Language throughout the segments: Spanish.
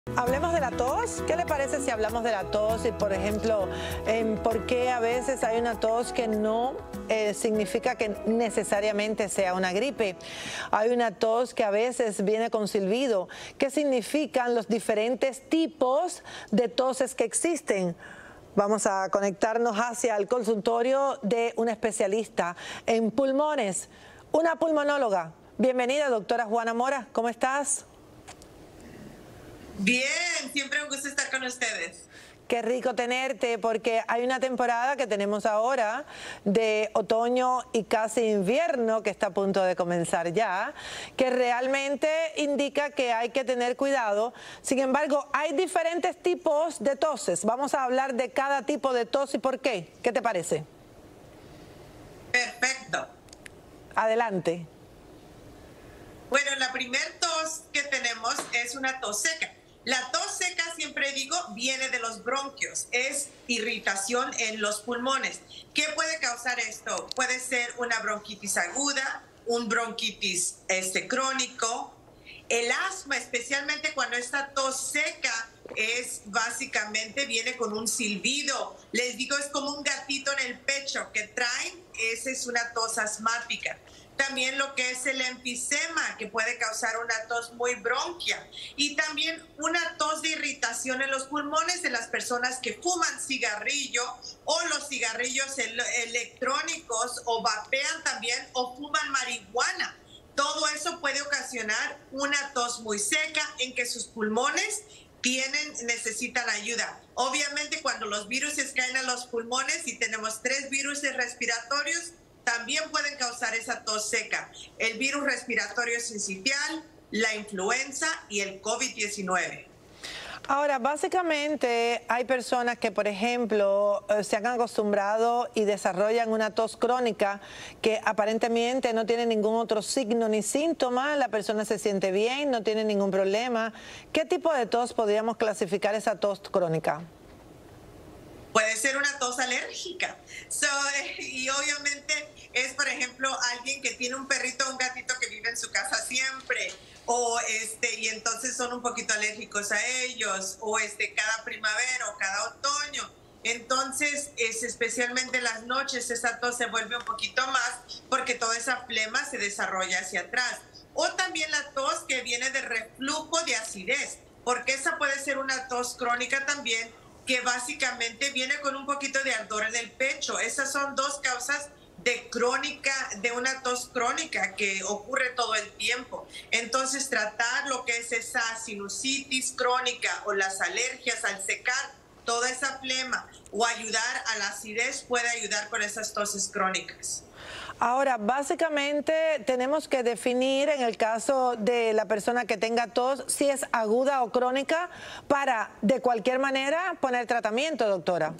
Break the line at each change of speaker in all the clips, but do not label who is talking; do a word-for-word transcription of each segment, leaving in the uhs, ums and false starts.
Hablemos de la tos. ¿Qué le parece si hablamos de la tos y, por ejemplo, en por qué a veces hay una tos que no eh, significa que necesariamente sea una gripe? Hay una tos que a veces viene con silbido. ¿Qué significan los diferentes tipos de toses que existen? Vamos a conectarnos hacia el consultorio de una especialista en pulmones, una pulmonóloga. Bienvenida, doctora Juana Mora. ¿Cómo estás?
Bien, siempre un gusto estar con ustedes.
Qué rico tenerte, porque hay una temporada que tenemos ahora de otoño y casi invierno que está a punto de comenzar ya, que realmente indica que hay que tener cuidado. Sin embargo, hay diferentes tipos de toses. Vamos a hablar de cada tipo de tos y por qué. ¿Qué te parece?
Perfecto.
Adelante.
Bueno, la primer tos que tenemos es una tos seca. La tos seca, siempre digo, viene de los bronquios. Es irritación en los pulmones. ¿Qué puede causar esto? Puede ser una bronquitis aguda, un bronquitis este, crónico. El asma, especialmente cuando esta tos seca es básicamente, viene con un silbido. Les digo, es como un gatito en el pecho que traen. Esa es una tos asmática. También lo que es el enfisema, que puede causar una tos muy bronquia. Y también una tos de irritación en los pulmones de las personas que fuman cigarrillo o los cigarrillos electrónicos o vapean también o fuman marihuana. Todo eso puede ocasionar una tos muy seca en que sus pulmones tienen, necesitan ayuda. Obviamente cuando los virus caen a los pulmones y tenemos tres virus respiratorios, también pueden causar esa tos seca. El virus respiratorio sincitial, la influenza y el COVID diecinueve.
Ahora, básicamente hay personas que, por ejemplo, se han acostumbrado y desarrollan una tos crónica que aparentemente no tiene ningún otro signo ni síntoma, la persona se siente bien, no tiene ningún problema. ¿Qué tipo de tos podríamos clasificar esa tos crónica?
Puede ser una tos alérgica. So, y obviamente es, por ejemplo, alguien que tiene un perrito o un gatito que vive en su casa siempre, o este, y entonces son un poquito alérgicos a ellos, o este, cada primavera o cada otoño. Entonces, es especialmente en las noches, esa tos se vuelve un poquito más porque toda esa flema se desarrolla hacia atrás. O también la tos que viene de reflujo de acidez, porque esa puede ser una tos crónica también, que básicamente viene con un poquito de ardor en el pecho. Esas son dos causas de crónica, de una tos crónica que ocurre todo el tiempo. Entonces, tratar lo que es esa sinusitis crónica o las alergias al secar toda esa flema o ayudar a la acidez puede ayudar con esas toses crónicas.
Ahora, básicamente tenemos que definir en el caso de la persona que tenga tos si es aguda o crónica para de cualquier manera poner tratamiento, doctora.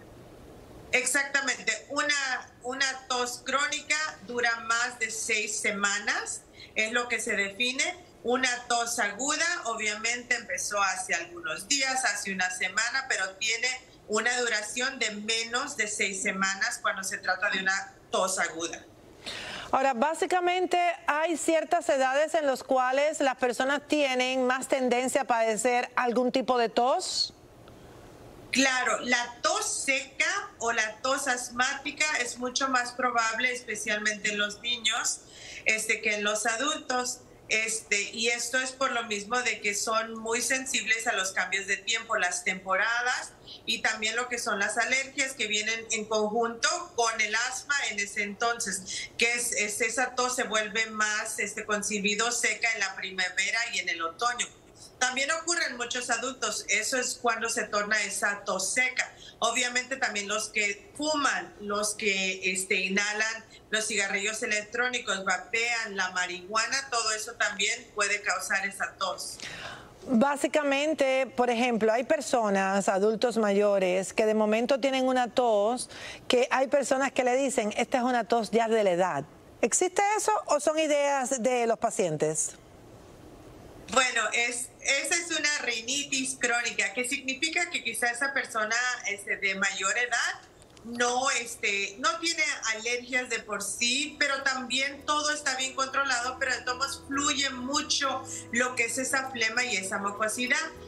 Exactamente. Una, una tos crónica dura más de seis semanas, es lo que se define. Una tos aguda, obviamente, empezó hace algunos días, hace una semana, pero tiene una duración de menos de seis semanas cuando se trata de una tos aguda.
Ahora, básicamente hay ciertas edades en las cuales las personas tienen más tendencia a padecer algún tipo de tos.
Claro, la tos seca o la tos asmática es mucho más probable, especialmente en los niños, este, que en los adultos. Este, y esto es por lo mismo de que son muy sensibles a los cambios de tiempo, las temporadas y también lo que son las alergias que vienen en conjunto con el asma en ese entonces, que es, es esa tos se vuelve más este, con silbido seca en la primavera y en el otoño. También ocurre en muchos adultos, eso es cuando se torna esa tos seca. Obviamente también los que fuman, los que este, inhalan los cigarrillos electrónicos, vapean, la marihuana, todo eso también puede causar esa tos.
Básicamente, por ejemplo, hay personas, adultos mayores, que de momento tienen una tos, que hay personas que le dicen, esta es una tos ya de la edad. ¿Existe eso o son ideas de los pacientes?
Bueno, es, esa es una rinitis crónica, que significa que quizá esa persona este, de mayor edad no, este, no tiene alergias de por sí, pero también todo está bien controlado, pero de todos modos fluye mucho lo que es esa flema y esa mucosidad.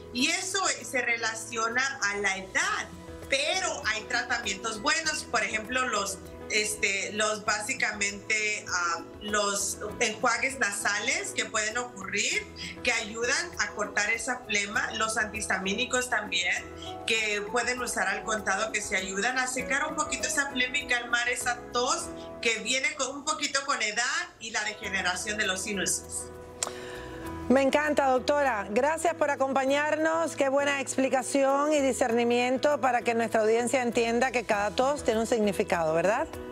y eso se relaciona a la edad. Pero hay tratamientos buenos, por ejemplo, los, este, los básicamente uh, los enjuagues nasales que pueden ocurrir, que ayudan a cortar esa flema, los antihistamínicos también, que pueden usar al contado, que se ayudan a secar un poquito esa flema y calmar esa tos que viene con un poquito con edad y la degeneración de los sinuses.
Me encanta, doctora. Gracias por acompañarnos. Qué buena explicación y discernimiento para que nuestra audiencia entienda que cada tos tiene un significado, ¿verdad?